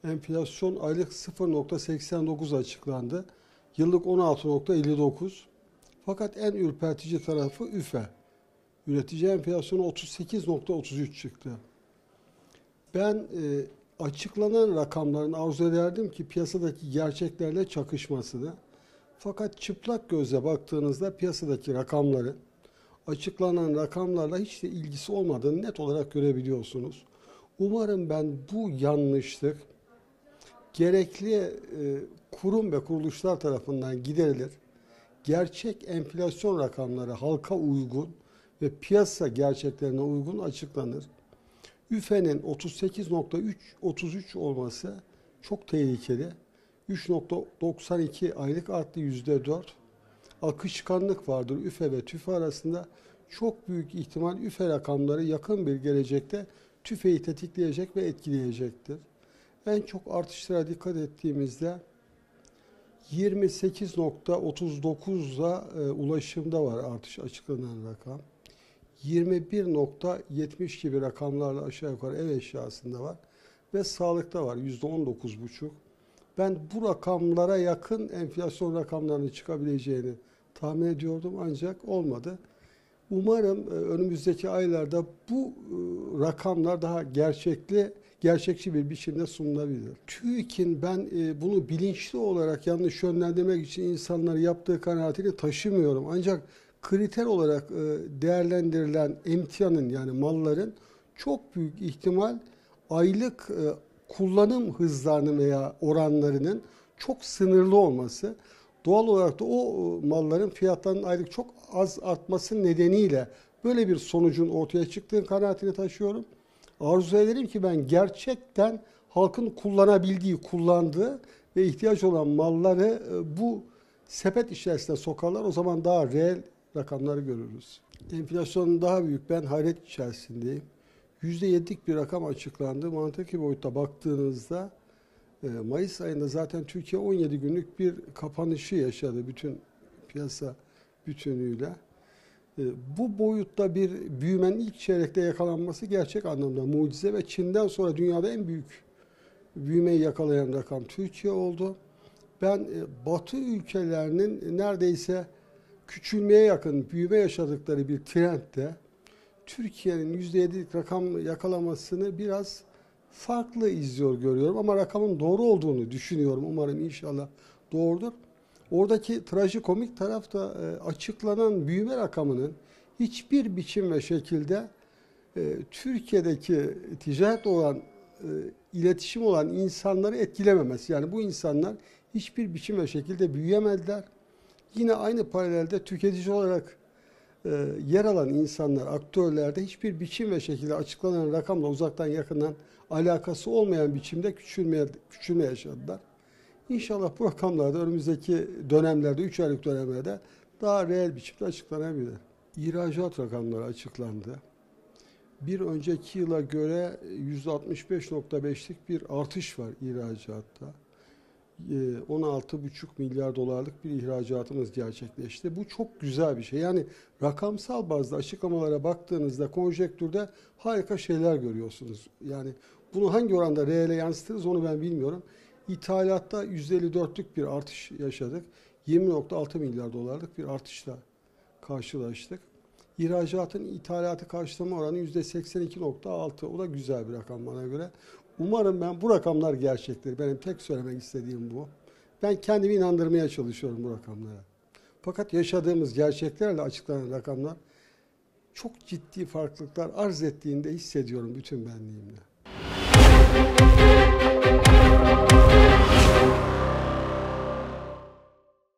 Enflasyon aylık 0,89 açıklandı. Yıllık 16,59. Fakat en ürpertici tarafı üfe. Üretici enflasyonu 38,33 çıktı. Ben açıklanan rakamların arzu ederdim ki piyasadaki gerçeklerle çakışmasını. Fakat çıplak gözle baktığınızda piyasadaki rakamların açıklanan rakamlarla hiç de ilgisi olmadığını net olarak görebiliyorsunuz. Umarım ben bu yanlışlık gerekli kurum ve kuruluşlar tarafından giderilir. Gerçek enflasyon rakamları halka uygun ve piyasa gerçeklerine uygun açıklanır. üfe'nin 38,33 olması çok tehlikeli. 3,92 aylık arttı %4. Akışkanlık vardır üfe ve tüfe arasında. Çok büyük ihtimal üfe rakamları yakın bir gelecekte tüfeyi tetikleyecek ve etkileyecektir. En çok artışlara dikkat ettiğimizde 28,39'la ulaşımda var artış açıklanan rakam. 21,70 gibi rakamlarla aşağı yukarı ev eşyasında var. Ve sağlıkta var %19,5. Ben bu rakamlara yakın enflasyon rakamlarının çıkabileceğini tahmin ediyordum ancak olmadı. Umarım önümüzdeki aylarda bu rakamlar daha gerçekçi bir biçimde sunulabilir. TÜİK'in ben bunu bilinçli olarak yanlış yönlendirmek için insanları yaptığı kanaatini taşımıyorum. Ancak kriter olarak değerlendirilen emtianın yani malların çok büyük ihtimal aylık kullanım hızlarının veya oranlarının çok sınırlı olması, doğal olarak da o malların fiyatlarının aylık çok az artması nedeniyle böyle bir sonucun ortaya çıktığı kanaatini taşıyorum. Arzu ederim ki ben gerçekten halkın kullanabildiği, kullandığı ve ihtiyaç olan malları bu sepet içerisine sokarlar. O zaman daha reel rakamları görürüz. Enflasyonun daha büyük, ben hayret içerisindeyim. %7'lik bir rakam açıklandı. Mantıki boyutta baktığınızda Mayıs ayında zaten Türkiye 17 günlük bir kapanışı yaşadı bütün piyasa bütünüyle. Bu boyutta bir büyümenin ilk çeyrekte yakalanması gerçek anlamda mucize ve Çin'den sonra dünyada en büyük büyümeyi yakalayan rakam Türkiye oldu. Ben Batı ülkelerinin neredeyse küçülmeye yakın büyüme yaşadıkları bir trendde Türkiye'nin %7'lik rakam yakalamasını biraz farklı izliyor görüyorum ama rakamın doğru olduğunu düşünüyorum. Umarım inşallah doğrudur. Oradaki trajikomik taraf da açıklanan büyüme rakamının hiçbir biçim ve şekilde Türkiye'deki ticaret olan, iletişim olan insanları etkilememesi. Yani bu insanlar hiçbir biçim ve şekilde büyüyemediler. Yine aynı paralelde tüketici olarak yer alan insanlar, aktörlerde hiçbir biçim ve şekilde açıklanan rakamla uzaktan yakından alakası olmayan biçimde küçülme yaşadılar. İnşallah bu rakamlar da önümüzdeki dönemlerde, 3 aylık dönemlerde daha reel biçimde açıklanabilir. İhracat rakamları açıklandı. Bir önceki yıla göre %65,5'lik bir artış var ihracatta. 16,5 milyar dolarlık bir ihracatımız gerçekleşti. Bu çok güzel bir şey. Yani rakamsal bazda açıklamalara baktığınızda konjektürde harika şeyler görüyorsunuz. Yani bunu hangi oranda reele yansıtırız onu ben bilmiyorum. İthalatta %54'lük bir artış yaşadık. 20,6 milyar dolarlık bir artışla karşılaştık. İhracatın ithalatı karşılama oranı %82,6. O da güzel bir rakam bana göre. Umarım ben bu rakamlar gerçektir. Benim tek söylemek istediğim bu. Ben kendimi inandırmaya çalışıyorum bu rakamlara. Fakat yaşadığımız gerçeklerle açıklanan rakamlar çok ciddi farklılıklar arz ettiğinde hissediyorum bütün benliğimle.